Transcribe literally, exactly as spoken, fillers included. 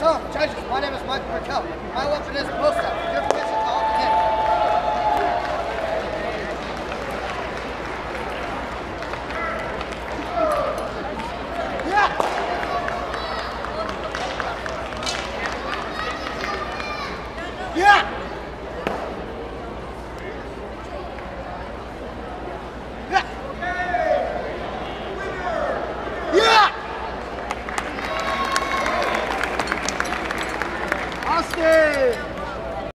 tell him, judges, my name is Michael Burkell. My weapon is post-up. Your permission to all begin. Yeah! Yeah!